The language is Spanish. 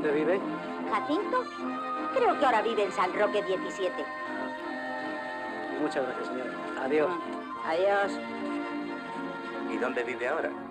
¿Dónde vive? ¿Jacinto? Creo que ahora vive en San Roque 17. Muchas gracias, señora. Adiós. Adiós. ¿Y dónde vive ahora?